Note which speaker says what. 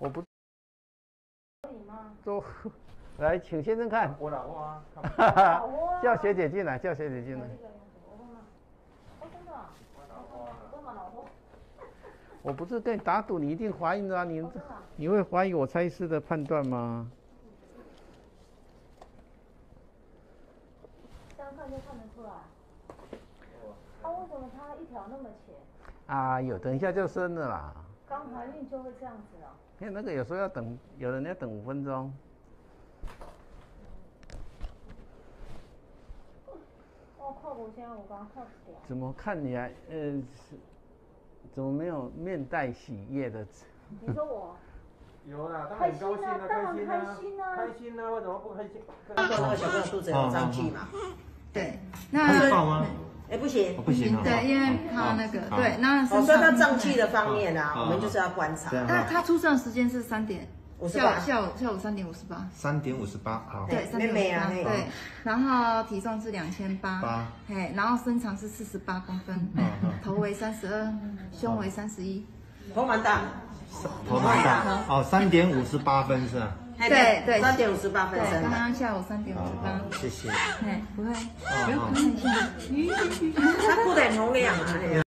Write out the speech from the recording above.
Speaker 1: 我不
Speaker 2: 可以吗？
Speaker 1: 都来，请先生看。
Speaker 3: 我老婆啊，
Speaker 2: 老窝啊
Speaker 1: 叫学姐进来，叫学姐进来。
Speaker 2: 哦，真的啊？我干嘛老窝？
Speaker 1: 我不是跟你打赌，你一定怀孕的啊！
Speaker 2: 真的啊
Speaker 1: 你会怀疑我蔡医师的判断吗？
Speaker 2: 这样看就看得出来。啊，为什么它一条那么浅？
Speaker 1: 哎呦，等一下就生了啦。
Speaker 2: 刚怀孕就会这样子哦。
Speaker 1: 因为那个有时候要等，有人要等5分钟。
Speaker 2: 哦，靠！我现在我刚刚靠掉。
Speaker 1: 怎么看你还怎么没有面带喜悦的？
Speaker 2: 你说我？
Speaker 3: 有啦，当然很高兴啊，
Speaker 2: 当然
Speaker 3: 开
Speaker 2: 开心啊，
Speaker 3: 开心啊，为什么不开心？
Speaker 4: 他说那个小朋友肚子有胀气嘛？
Speaker 5: 对，
Speaker 4: 可以
Speaker 3: 抱吗？
Speaker 4: 哎，不行，
Speaker 3: 不行啊。
Speaker 5: 对，因为他那个对，那
Speaker 4: 所以他胀气的方面啊，我们就是要观察。
Speaker 5: 他出生的时间是3点，下午3点58。
Speaker 6: 3.58，好。
Speaker 5: 对，3.58。对，然后体重是2800，嘿，然后身长是48公分，头围32，胸围31，
Speaker 4: 头蛮大，
Speaker 6: 头蛮大。哦，3.58分是吧？
Speaker 5: 对对
Speaker 4: ，3.58分
Speaker 5: 对，
Speaker 4: 身。
Speaker 5: 刚刚下午3.58。
Speaker 6: 谢谢。
Speaker 5: 嘿，不会，不用很辛苦。
Speaker 4: 他哭得很洪亮啊。